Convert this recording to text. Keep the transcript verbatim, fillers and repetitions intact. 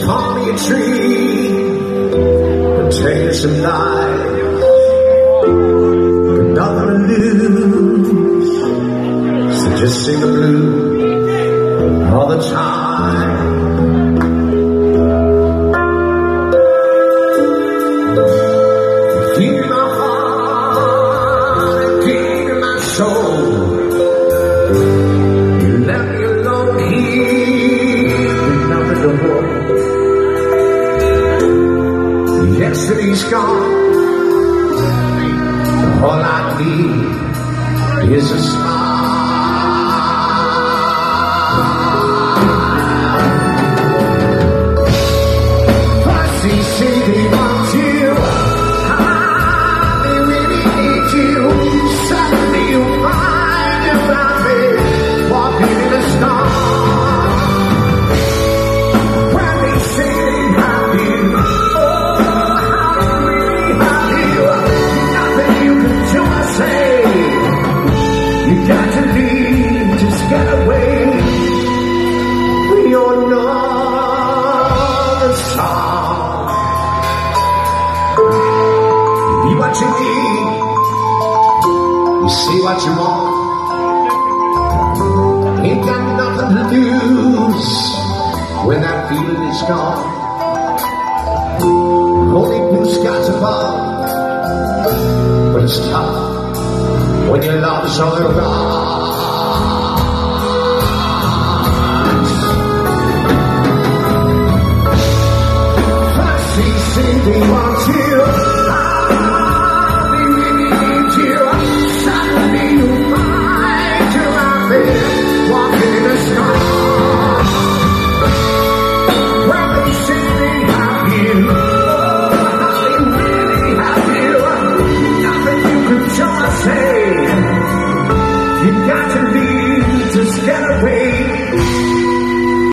call me a tree, containers of life, but nothing to lose. So just sing the blues all the time. Deep in my heart and deep in my soul, you left me alone here with nothing to hold. Yesterday's gone, so all I need is a smile. Fussy city wants you, they really need you. Suddenly you find you found me, walking in the storm. When they say they have you, you got to leave, just get away. We all know the song. Be what you need, you see what you want. Ain't got nothing to lose when that feeling is gone. Only blue skies above, but it's tough when your love's on the rise. Fussy city wants you, they really need you. Suddenly you find you out there, walking in the storm. When they say they have you, oh, they really have you. Nothing you can show or say. You got to leave, just get away.